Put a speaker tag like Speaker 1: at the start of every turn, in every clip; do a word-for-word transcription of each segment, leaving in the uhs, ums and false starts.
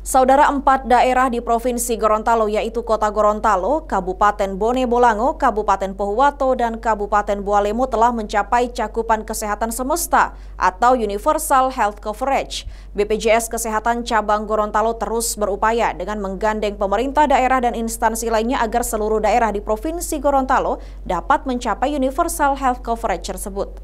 Speaker 1: Saudara, empat daerah di Provinsi Gorontalo yaitu Kota Gorontalo, Kabupaten Bone Bolango, Kabupaten Pohuwato, dan Kabupaten Bualemo telah mencapai cakupan kesehatan semesta atau Universal Health Coverage. B P J S Kesehatan Cabang Gorontalo terus berupaya dengan menggandeng pemerintah daerah dan instansi lainnya agar seluruh daerah di Provinsi Gorontalo dapat mencapai Universal Health Coverage tersebut.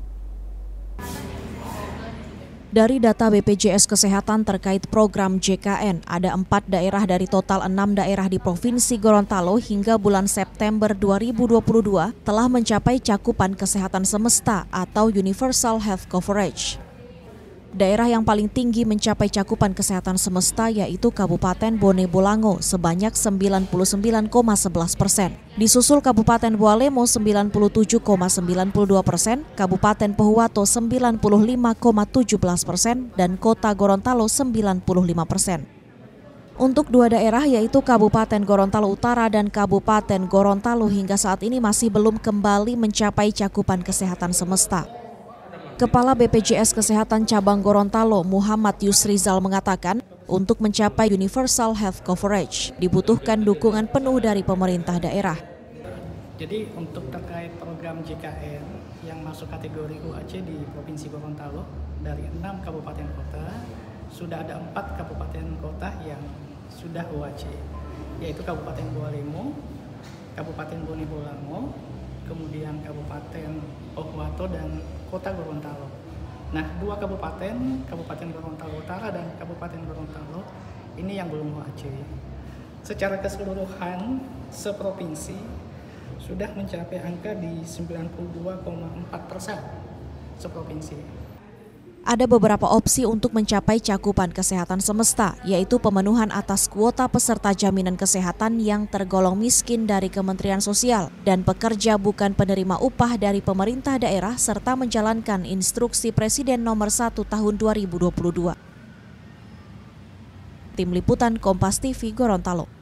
Speaker 1: Dari data B P J S Kesehatan terkait program J K N, ada empat daerah dari total enam daerah di Provinsi Gorontalo hingga bulan September dua ribu dua puluh dua telah mencapai cakupan kesehatan semesta atau Universal Health Coverage. Daerah yang paling tinggi mencapai cakupan kesehatan semesta yaitu Kabupaten Bone Bolango sebanyak sembilan puluh sembilan koma sebelas persen. Disusul Kabupaten Bualemo sembilan puluh tujuh koma sembilan dua persen, Kabupaten Pohuwato sembilan puluh lima koma tujuh belas persen, dan Kota Gorontalo sembilan puluh lima persen. Untuk dua daerah yaitu Kabupaten Gorontalo Utara dan Kabupaten Gorontalo hingga saat ini masih belum kembali mencapai cakupan kesehatan semesta. Kepala B P J S Kesehatan Cabang Gorontalo, Muhammad Yusrizal mengatakan, untuk mencapai Universal Health Coverage dibutuhkan dukungan penuh dari pemerintah daerah.
Speaker 2: Jadi untuk terkait program J K N yang masuk kategori U A C di Provinsi Gorontalo, dari enam kabupaten kota, sudah ada empat kabupaten kota yang sudah U A C, yaitu Kabupaten Bualemo, Kabupaten Bone Bolango, kemudian Kabupaten Pohuwato, dan Kota Gorontalo. Nah, dua kabupaten, Kabupaten Gorontalo Utara dan Kabupaten Gorontalo, ini yang belum U A C. Secara keseluruhan, seprovinsi sudah mencapai angka di sembilan puluh dua koma empat persen seprovinsi. Ada beberapa opsi untuk mencapai cakupan kesehatan semesta, yaitu pemenuhan atas kuota peserta jaminan kesehatan yang tergolong miskin dari Kementerian Sosial dan pekerja bukan penerima upah dari pemerintah daerah serta menjalankan instruksi Presiden nomor satu tahun dua ribu dua puluh dua. Tim Liputan Kompas T V Gorontalo.